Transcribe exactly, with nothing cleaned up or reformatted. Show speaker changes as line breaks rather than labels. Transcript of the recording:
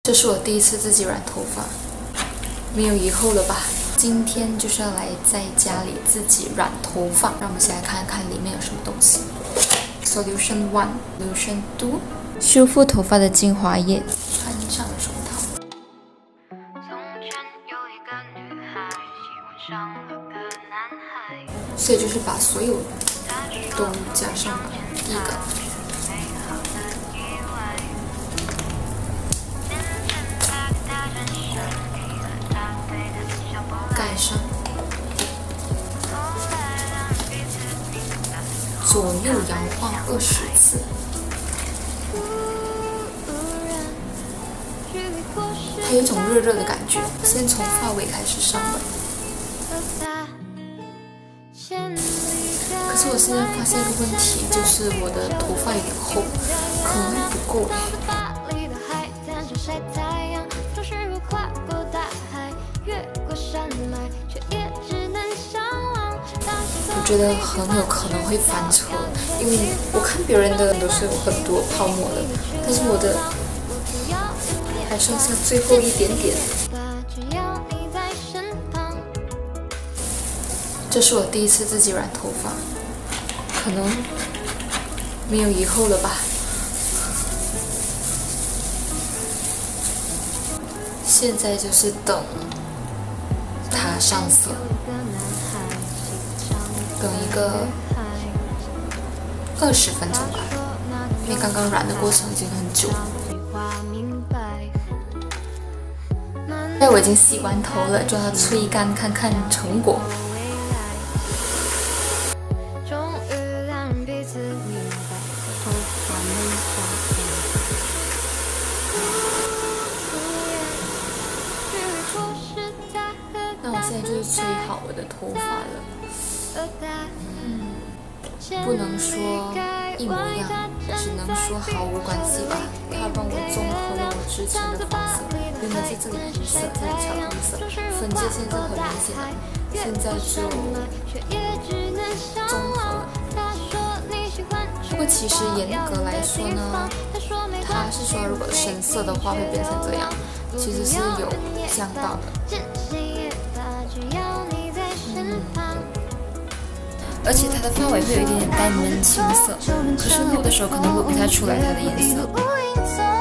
这是我第一次自己染头发，没有以后了吧？今天就是要来在家里自己染头发，让我们先来看看里面有什么东西。Solution One Solution Two 修复头发的精华液，穿上手套。所以就是把所有都加上了。第一个。 盖上，左右摇晃二十次。它有一种热热的感觉，先从发尾开始上吧。可是我现在发现一个问题，就是我的头发有点厚，可能不够哎。 我觉得很有可能会翻车，因为我看别人的都是有很多泡沫的，但是我的还剩下最后一点点。这是我第一次自己染头发，可能没有以后了吧。现在就是等它上色。 等一个二十分钟吧，因为刚刚染的过程已经很久。现在我已经洗完头了，就要吹干看看成果。那我现在就是吹好我的头发了。 嗯，不能说一模一样，只能说毫无关系吧。它帮我综合了我之前的发色，原本是这里橘色，这里巧克力色，分界线是很明显的，现在就综合了。不过其实严格来说呢，它是说如果深色的话会变成这样，其实是有降到的。嗯。 而且它的发尾会有一点点带闷青色，可是录的时候可能录不太出来它的颜色。